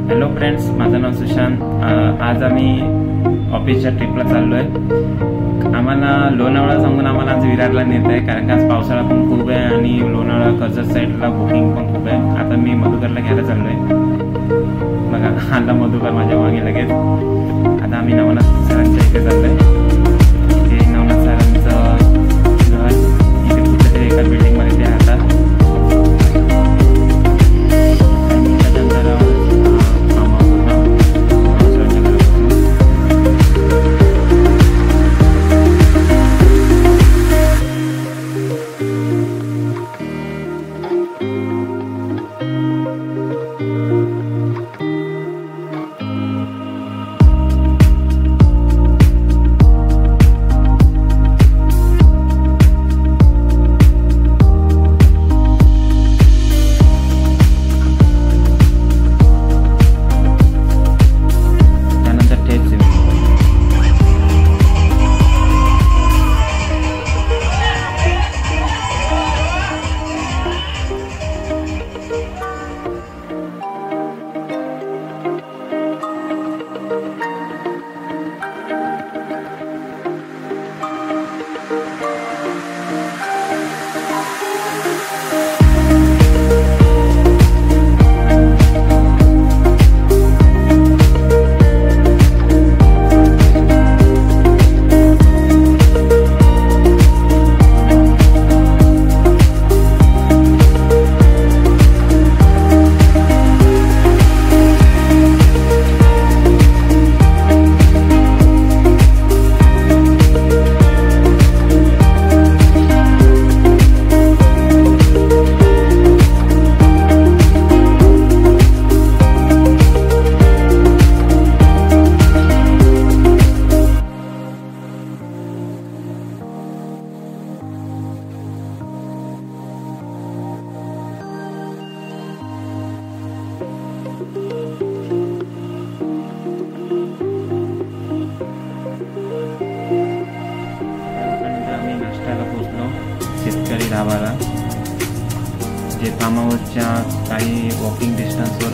Hello friends, माझं नाव सुशांत। आज आम्ही ऑफिसच्या ट्रिपला चाललो आहे। आम्हाला लोणावळा सांगून आम्हाला आज विरारला नेत आहे, कारण आज पावसाळा पण खूप आहे आणि लोणावळा कर्जत साईडला बुकिंग पण खूप आहे। आता मी मधुकरला घ्यायला चाललो आहे। बघा आला मधुकर माझ्या मागे लगेच। आता आम्ही नवनाथ सरांच्या इथे चाललो आहे। हे नवनाथ सरांचं घर इथे कुठेतरी एका बिल्डिंगमध्ये ते राहतात। शेतकरी ढाबाला, जे फार्म हाऊसच्या काही वॉकिंग डिस्टन्सवर